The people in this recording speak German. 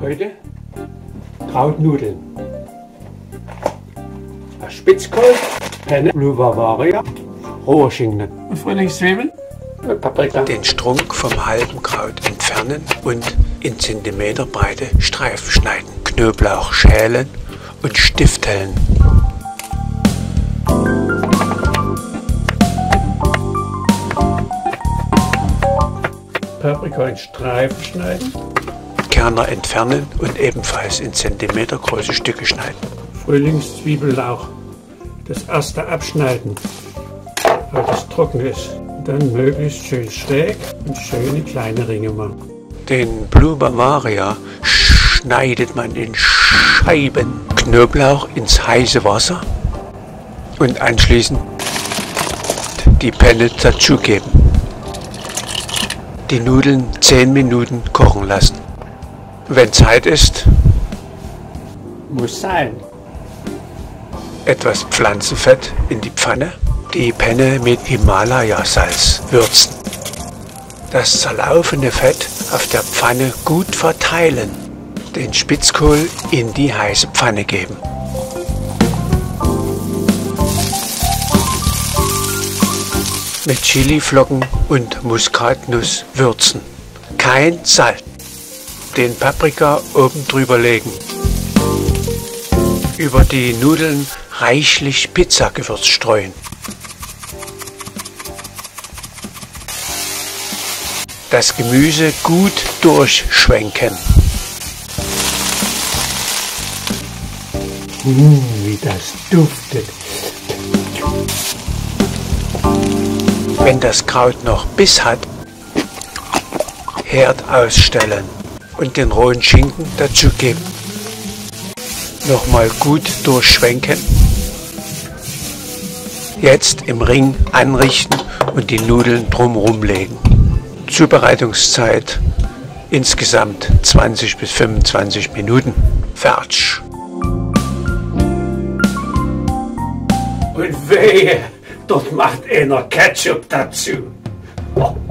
Heute Krautnudeln. Spitzkohl, Penne, Blue Bavaria, rohe Schinken, Frühlingszwiebeln, Paprika. Den Strunk vom halben Kraut entfernen und in Zentimeterbreite Streifen schneiden. Knoblauch schälen und stifteln. Paprika in Streifen schneiden. Kerne entfernen und ebenfalls in zentimetergroße Stücke schneiden. Frühlingszwiebellauch. Das erste abschneiden, weil das trocken ist. Dann möglichst schön schräg und schöne kleine Ringe machen. Den Blue Bavaria schneidet man in Scheiben. Knoblauch ins heiße Wasser und anschließend die Penne dazugeben. Die Nudeln 10 Minuten kochen lassen. Wenn Zeit ist, Muss sein. etwas Pflanzenfett in die Pfanne, die Penne mit Himalaya-Salz würzen. Das zerlaufene Fett auf der Pfanne gut verteilen, den Spitzkohl in die heiße Pfanne geben. Mit Chiliflocken und Muskatnuss würzen. Kein Salz. Den Paprika oben drüber legen. Über die Nudeln reichlich Pizzagewürz streuen. Das Gemüse gut durchschwenken. Wie das duftet. Wenn das Kraut noch Biss hat, Herd ausstellen und den rohen Schinken dazugeben. Nochmal gut durchschwenken. Jetzt im Ring anrichten und die Nudeln drumherum legen. Zubereitungszeit insgesamt 20 bis 25 Minuten. Fertig. Und wehe, dort macht einer Ketchup dazu. Oh.